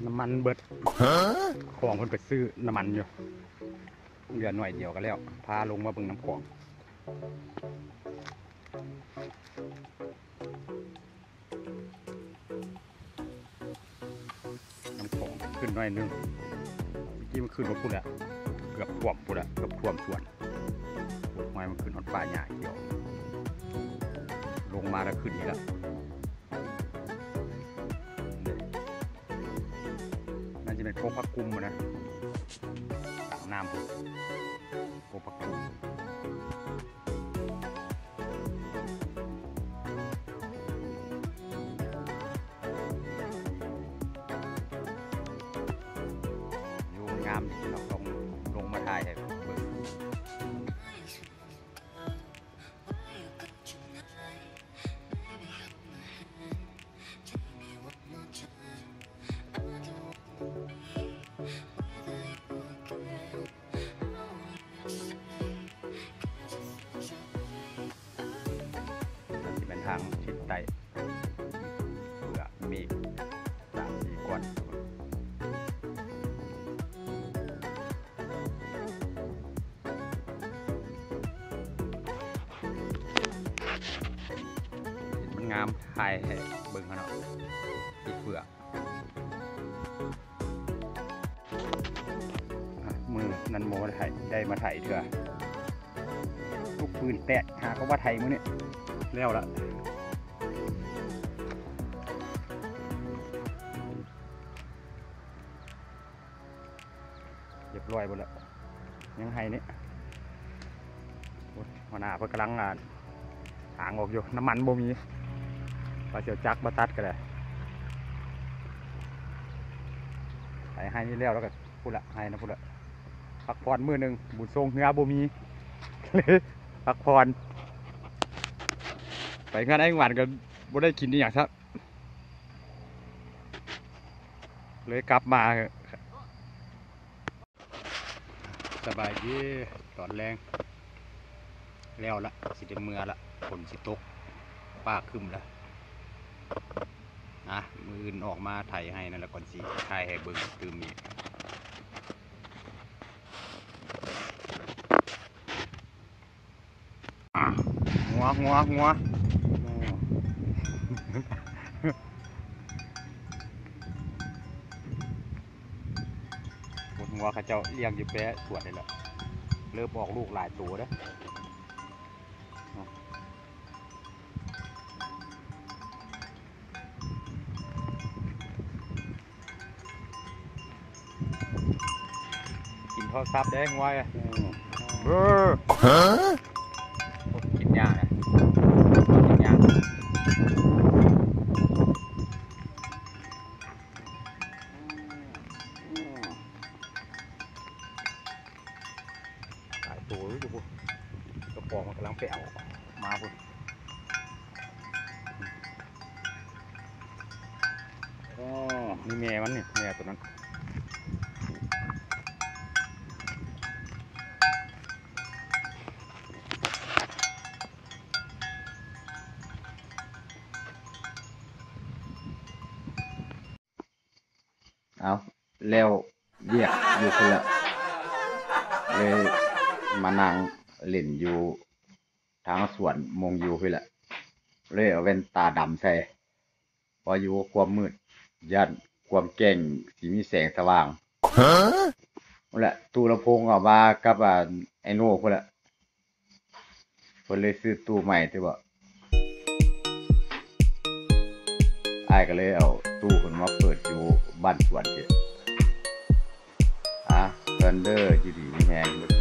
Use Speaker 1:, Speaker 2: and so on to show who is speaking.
Speaker 1: น้ำมันเบิดของคนไปซื้อน้ำมันอยู่เหลือหน่อยเดียวก็แล้วพาลงมาเบิ่งน้ำของขึ้นหน่อยนึงเมื่อกี้มันขึ้นรถพุ่นแหละเกือบท่วมพุ่นแหละเกือบท่วมสวนไม้มันขึ้นรถป่าหญ้าเขียวลงมาแล้วขึ้นอีกแล้วน่าจะเป็นโคพักกุมนะตามน้ำพุ่นโคพักกุมงามเราลงมาถ่ายให้เบิ่งที่เป็นทางทิศใต้เพื่อมี3-4 ก้อนงามถ่ายให้เบิ่งเขาเนาะอีเฟือกมือนันโมได้มาถ่ายเถอะลูกปืนแตะหาเขาว่าไทยมือนี่แล้วละเรียบร้อยหมดแล้วยังไห้นี่หัวหน้าเพิ่งกำลังหางออกอยู่น้ำมันบ่มีปลาเสียวจักมาตัดกันเลยใส่ให้นี่แล้วก็พูดละให้นะพูดละพักผ่อนมือหนึ่งบุญทรงเนื้อบ่มีเลยพักผ่อนไปงานไอ้หวานกันบ่ได้กินนี่อย่างครับเลยกลับมาสบายดีตอนแรงแล้วละสิเดเมื่อละฝนสิตกป้าขึ้นละมืออื่นออกมาถ่ายให้นั่นแหละก่อนสิถ่ายให้เบิ่งตื่มอีกหัวหัวหัวเขาเจ้าเลี้ยงอยู่แปะสวนนี่แหละเริ่มออกลูกหลายตัวแล้วกินทอดซับแดงไว้กินยานะกินยาหลายตัวดูปุ๊บกระป๋องมันกำลังไปเอามาปุ๊บนี่แม่มันนี่แม่ตัวนั้นเอาแล้วเรียกอยู่เพื่อเลยมานั่งเล่นอยู่ทางสวนมงอยู่เพื่อเลยเอาแว่นตาดำใส่พออยู่ความมืดยันความแก่งสีมีแสงสว่างนั่นแหละตู้ลำโพงออกมากับไอโน่คนละคนเลยซื้อตู้ใหม่ที่บอกไอ้ก็เลยเอาตู้คนมาเปิดอยู่บ้านสวนเถอะเทนเดอร์อยู่ดีแหง